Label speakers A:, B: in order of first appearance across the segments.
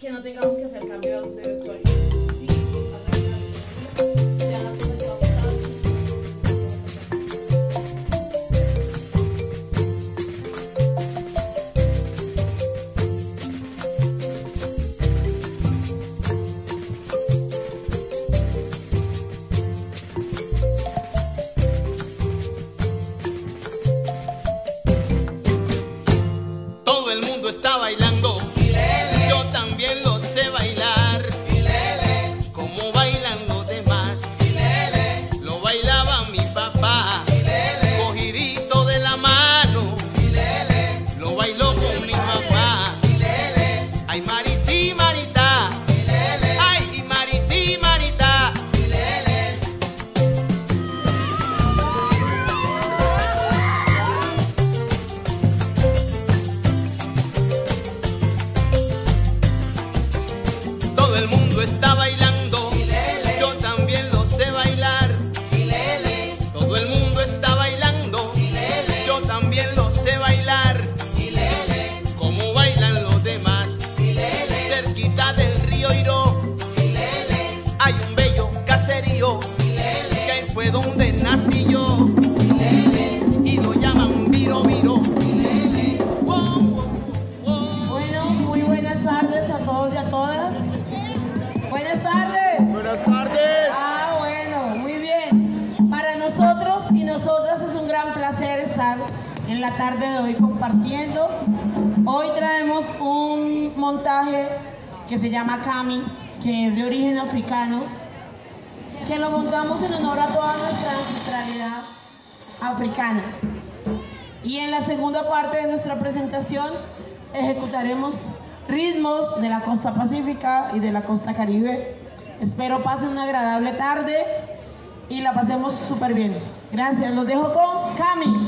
A: que no tengamos que hacer cambios de vestuario. Sí, ya la cosa está montada.
B: Todo el mundo está bailando, yo también lo sé bailar, como bailan los demás, lo bailaba mi papá, cogidito de la mano, lo bailó con mi mamá. Ay, Marití, Marita, ay, Marití, Marita. Todo el mundo está bailando, yo también lo sé bailar. Todo el mundo está bailando, yo también lo sé bailar. Como bailan los demás, cerquita del río Iró, hay un bello caserío, que ahí fue donde nací yo, y lo llaman Viro Viro. Wow, wow, wow.
A: Bueno, muy buenas tardes a todos y a todas. Buenas tardes.
C: Buenas tardes.
A: Ah, bueno, muy bien. Para nosotros y nosotras es un gran placer estar en la tarde de hoy compartiendo. Hoy traemos un montaje que se llama Kami, que es de origen africano, que lo montamos en honor a toda nuestra ancestralidad africana. Y en la segunda parte de nuestra presentación ejecutaremos ritmos de la costa pacífica y de la costa caribe. Espero pasen una agradable tarde y la pasemos súper bien. Gracias, los dejo con Kami.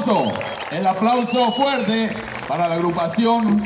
C: El aplauso fuerte para la agrupación.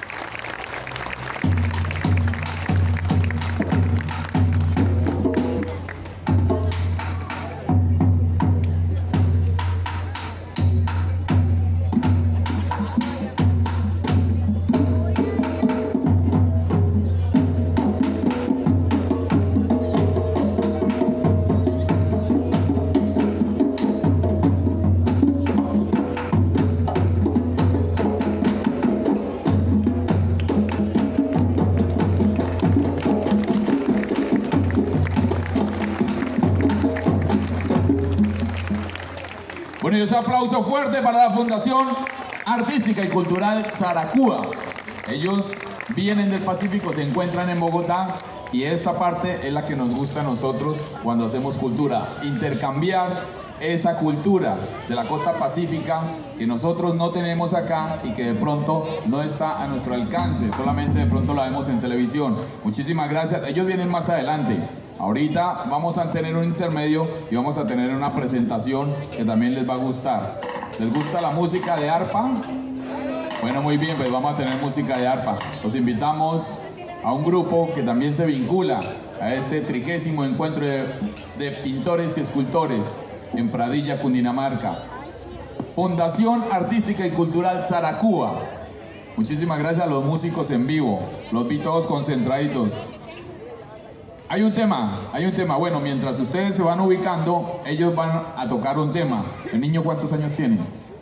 C: Bueno, y ese aplauso fuerte para la Fundación Artística y Cultural Saracúa. Ellos vienen del Pacífico, se encuentran en Bogotá y esta parte es la que nos gusta a nosotros cuando hacemos cultura. Intercambiar esa cultura de la costa pacífica que nosotros no tenemos acá y que de pronto no está a nuestro alcance, solamente de pronto la vemos en televisión. Muchísimas gracias. Ellos vienen más adelante. Ahorita vamos a tener un intermedio y vamos a tener una presentación que también les va a gustar. ¿Les gusta la música de arpa? Bueno, muy bien, pues vamos a tener música de arpa. Los invitamos a un grupo que también se vincula a este 30º encuentro de pintores y escultores en Pradilla, Cundinamarca. Fundación Artística y Cultural Saracúa. Muchísimas gracias a los músicos en vivo. Los vi todos concentraditos. Hay un tema. Bueno, mientras ustedes se van ubicando, ellos van a tocar un tema. ¿El niño cuántos años tiene?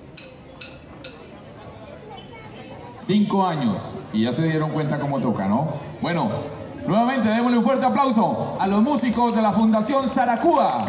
C: 5 años. Y ya se dieron cuenta cómo toca, ¿no? Bueno, nuevamente démosle un fuerte aplauso a los músicos de la Fundación Saracúa.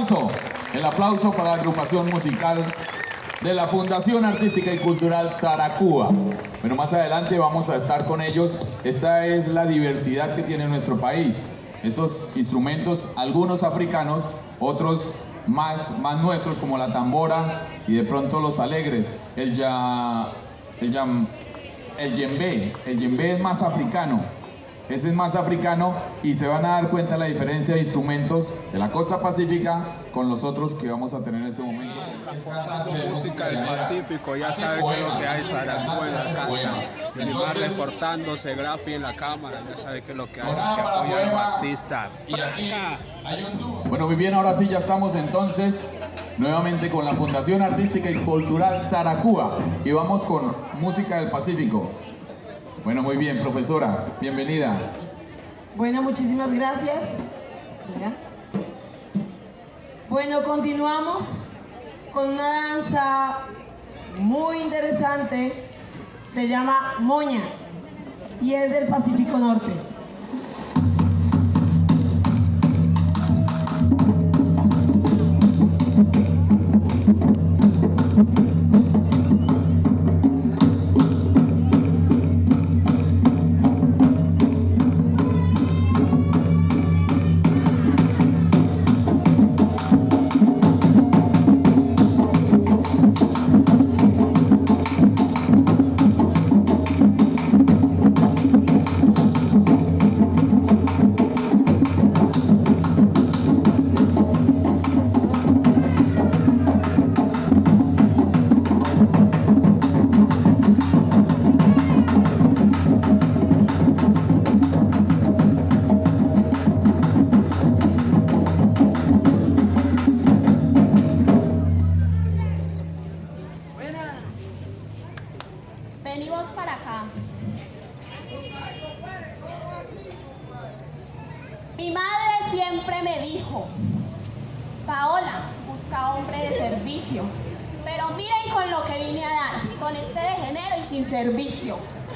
C: aplauso para la agrupación musical de la Fundación Artística y Cultural Saracúa. Bueno, más adelante vamos a estar con ellos. Esta es la diversidad que tiene nuestro país. Estos instrumentos, algunos africanos, otros más nuestros, como la tambora y de pronto los alegres. El djembe es más africano. Ese es más africano y se van a dar cuenta la diferencia de instrumentos de la costa pacífica con los otros que vamos a tener en ese momento.
D: Música del Pacífico, ya saben qué es lo que hay, Saracúa en la casa. Entonces, reportándose, Grafi en la cámara, ya saben qué es lo que hay, que apoya a los artistas.
C: Bueno, muy bien, ahora sí ya estamos entonces nuevamente con la Fundación Artística y Cultural Saracúa y vamos con música del Pacífico. Bueno, muy bien, profesora, bienvenida.
A: Bueno, muchísimas gracias. Bueno, continuamos con una danza muy interesante, se llama Moña y es del Pacífico Norte.
E: Venimos para acá. Mi madre siempre me dijo, Paola, busca hombre de servicio. Pero miren con lo que vine a dar, con este degenero y sin servicio.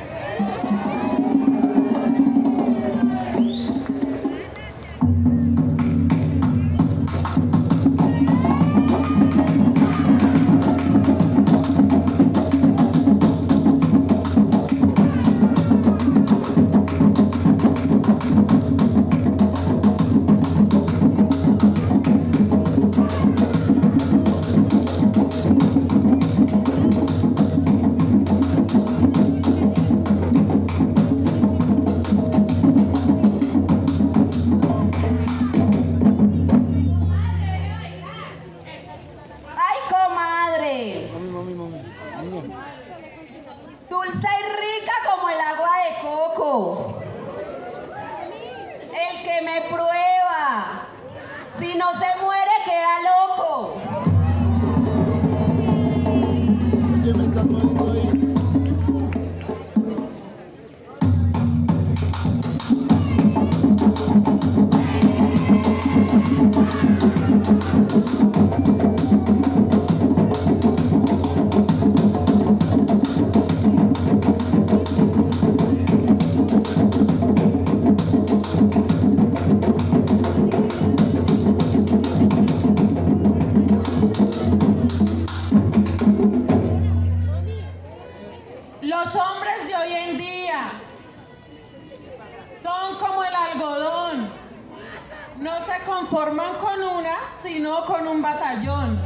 A: Dulce y rica como el agua de coco. El que me prueba, si no se muere queda loco.
D: ¿Qué me está poniendo ahí?
A: Los hombres de hoy en día son como el algodón. No se conforman con una, sino con un batallón.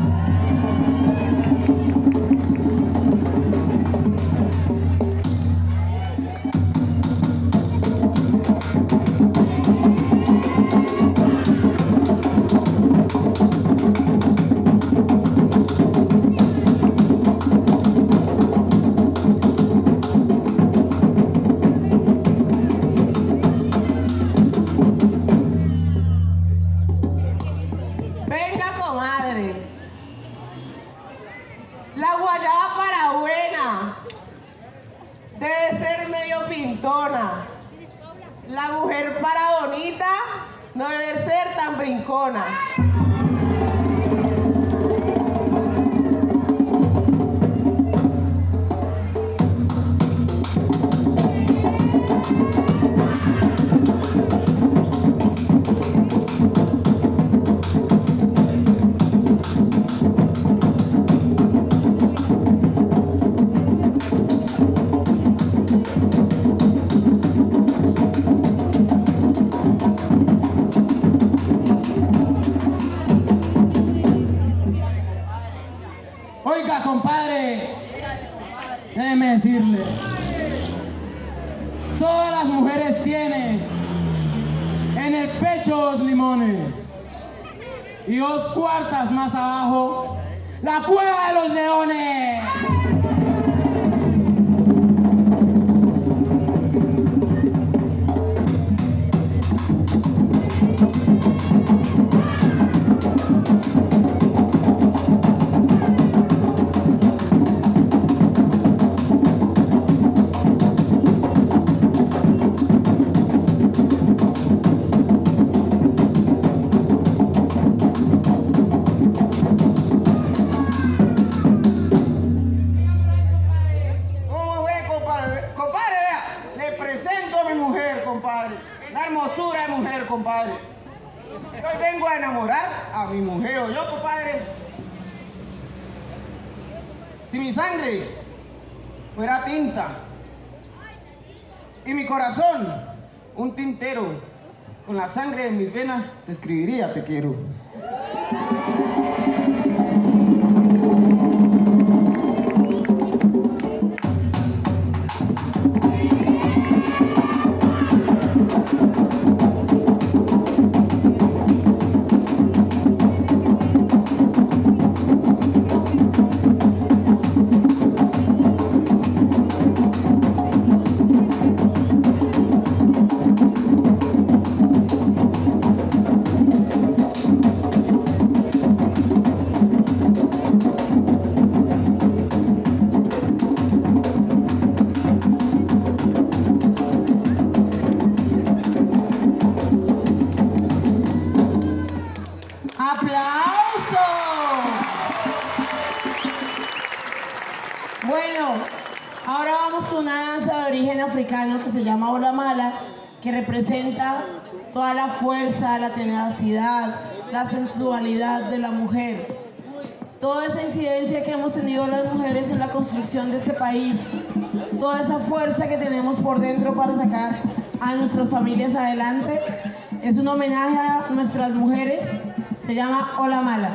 A: La guayaba para buena debe ser medio pintona. La mujer para bonita no debe ser tan brincona.
F: compadre, déjeme decirle, todas las mujeres tienen en el pecho 2 limones y 2 cuartas más abajo, la cueva de los leones.
G: Compadre, hoy vengo a enamorar a mi mujer, o yo, compadre. Si mi sangre fuera tinta y mi corazón un tintero, con la sangre de mis venas te escribiría te quiero.
A: Bueno, ahora vamos con una danza de origen africano que se llama Ola Mala, que representa toda la fuerza, la tenacidad, la sensualidad de la mujer. Toda esa incidencia que hemos tenido las mujeres en la construcción de este país, toda esa fuerza que tenemos por dentro para sacar a nuestras familias adelante, es un homenaje a nuestras mujeres, se llama Ola Mala.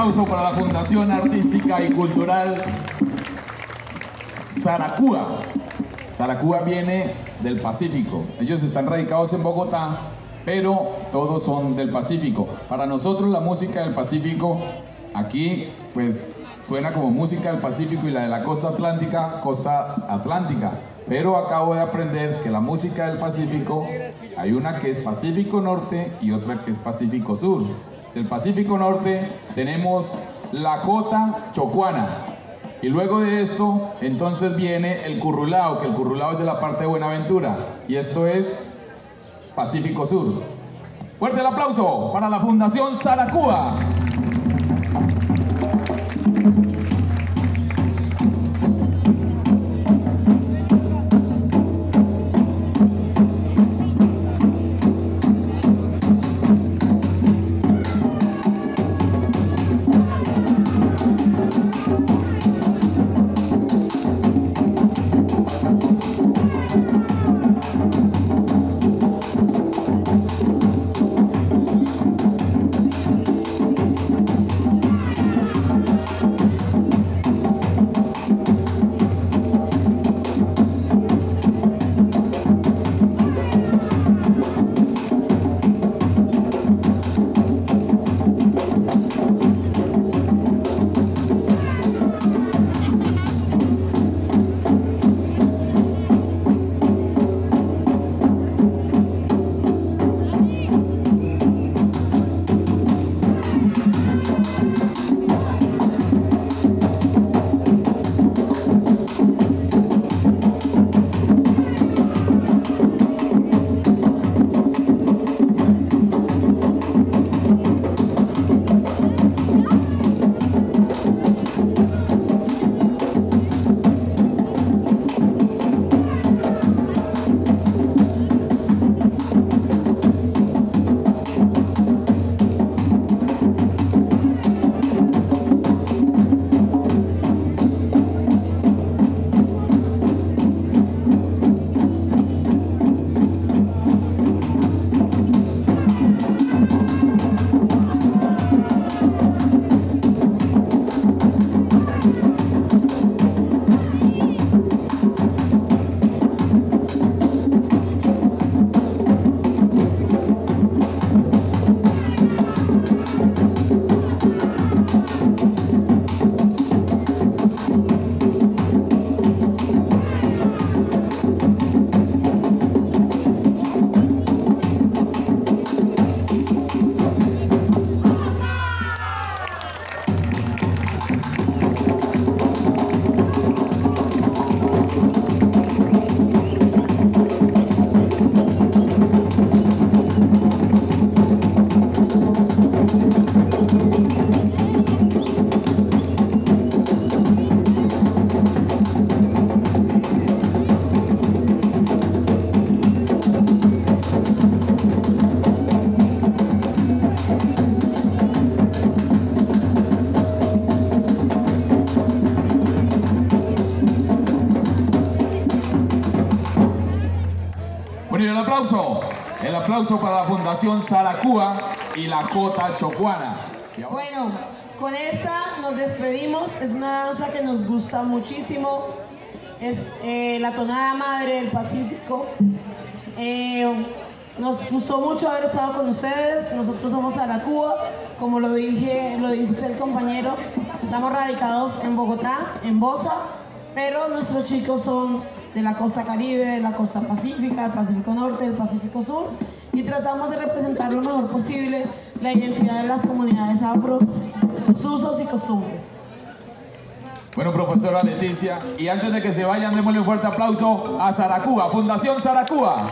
C: aplauso para la Fundación Artística y Cultural Saracúa. Saracúa viene del Pacífico. Ellos están radicados en Bogotá, pero todos son del Pacífico. Para nosotros la música del Pacífico, aquí pues suena como música del Pacífico, y la de la costa atlántica. Pero acabo de aprender que la música del Pacífico, hay una que es Pacífico Norte y otra que es Pacífico Sur. Del Pacífico Norte tenemos la jota chocuana. Y luego de esto, entonces viene el currulao, que el currulao es de la parte de Buenaventura. Y esto es Pacífico Sur. Fuerte el aplauso para la Fundación Saracúa. El aplauso para la Fundación Saracúa y la jota chocuana.
A: Bueno, con esta nos despedimos. Es una danza que nos gusta muchísimo. Es la tonada madre del Pacífico. Nos gustó mucho haber estado con ustedes. Nosotros somos Saracúa, como lo dice el compañero. Estamos radicados en Bogotá, en Bosa, pero nuestros chicos son de la costa Caribe, de la costa Pacífica, del Pacífico Norte, del Pacífico Sur, y tratamos de representar lo mejor posible la identidad de las comunidades afro, sus usos y costumbres.
C: Bueno, profesora Leticia, y antes de que se vayan, démosle un fuerte aplauso a Saracúa, Fundación Saracúa.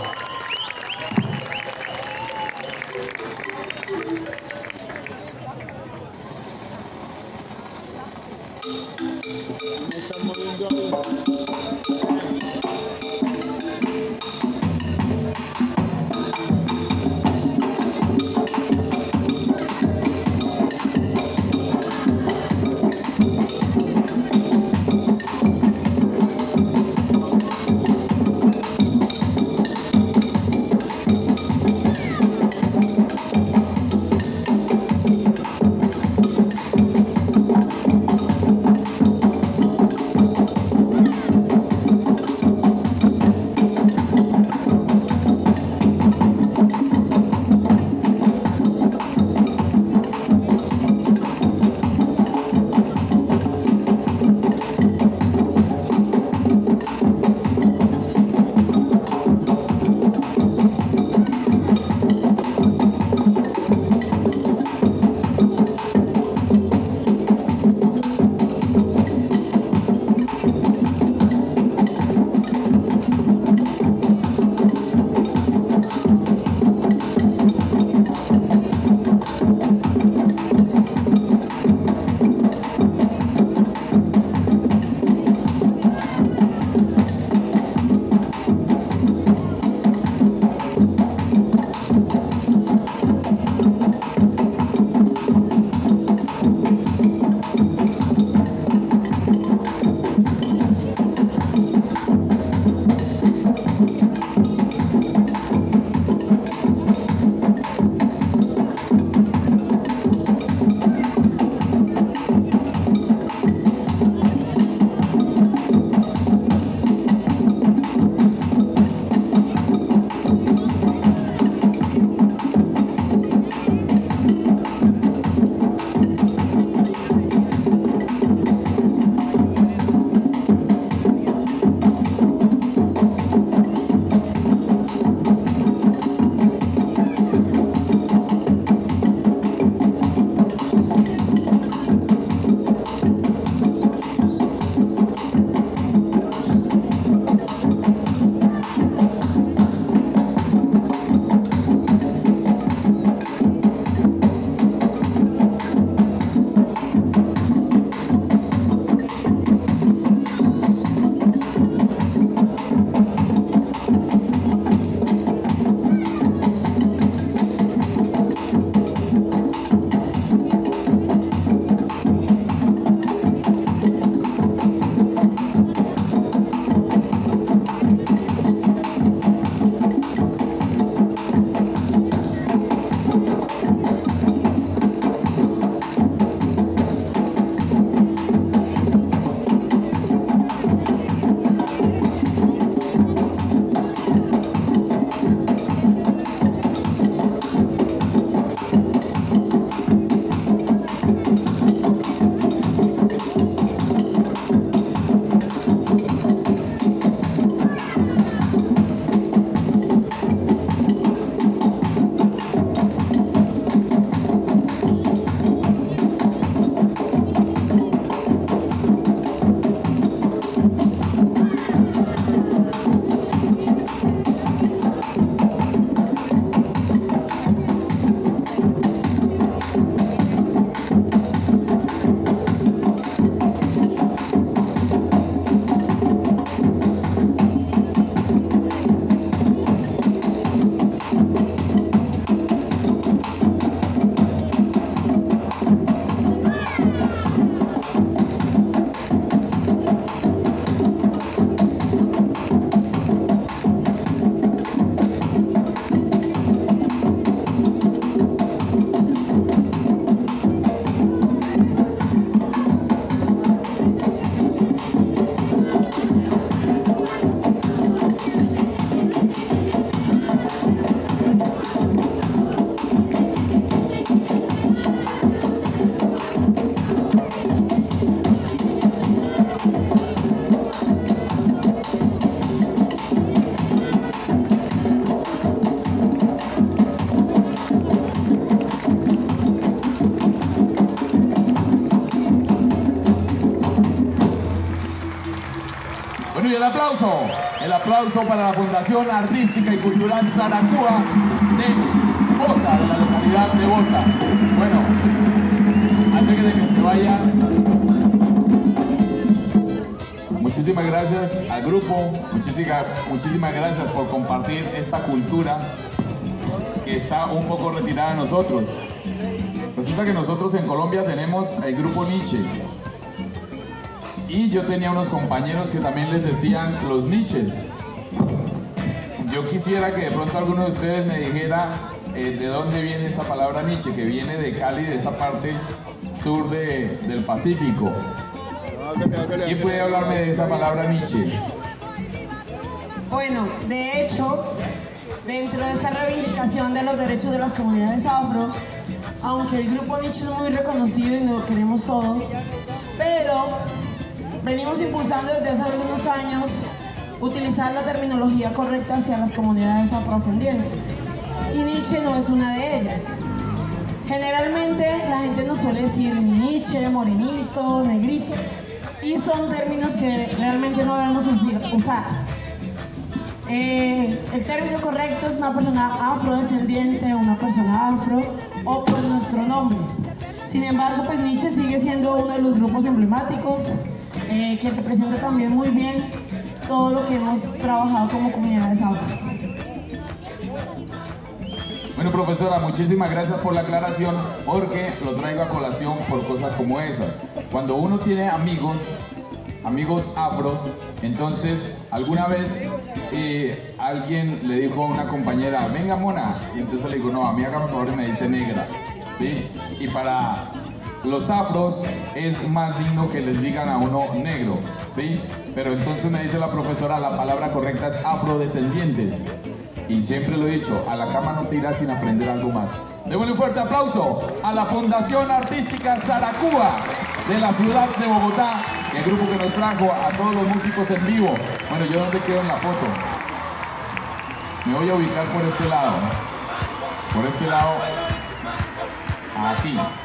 C: Bueno, y el aplauso para la Fundación Artística y Cultural Saracúa de Bosa, de la localidad de Bosa. Bueno, antes de que se vayan, muchísimas gracias al grupo, muchísimas gracias por compartir esta cultura que está un poco retirada de nosotros. Resulta que nosotros en Colombia tenemos el grupo Nietzsche. Y yo tenía unos compañeros que también les decían los Nietzsches. Yo quisiera que de pronto alguno de ustedes me dijera de dónde viene esta palabra Nietzsche, que viene de Cali, de esta parte sur del Pacífico. ¿Quién puede hablarme de esta palabra Nietzsche?
A: Bueno, de hecho, dentro de esta reivindicación de los derechos de las comunidades afro, aunque el grupo Nietzsche es muy reconocido y nos lo queremos todo, pero venimos impulsando desde hace algunos años utilizar la terminología correcta hacia las comunidades afrodescendientes. Y Nietzsche no es una de ellas. Generalmente la gente nos suele decir Nietzsche, morenito, negrito, y son términos que realmente no debemos usar. El término correcto es una persona afrodescendiente, una persona afro, o por nuestro nombre. Sin embargo, pues Nietzsche sigue siendo uno de los grupos emblemáticos que representa también muy bien todo lo que hemos trabajado como comunidades afro.
C: Bueno, profesora, muchísimas gracias por la aclaración, porque lo traigo a colación por cosas como esas. Cuando uno tiene amigos afros, entonces alguna vez alguien le dijo a una compañera, venga mona, y entonces le digo, no, a mí hágame favor y me dice negra, ¿sí? Y para los afros es más digno que les digan a uno negro, ¿sí? Pero entonces me dice la profesora, la palabra correcta es afrodescendientes. Y siempre lo he dicho, a la cama no te irás sin aprender algo más. Démosle un fuerte aplauso a la Fundación Artística Saracúa de la ciudad de Bogotá, el grupo que nos trajo a todos los músicos en vivo. Bueno, ¿yo dónde quedo en la foto? Me voy a ubicar por este lado. Por este lado, aquí.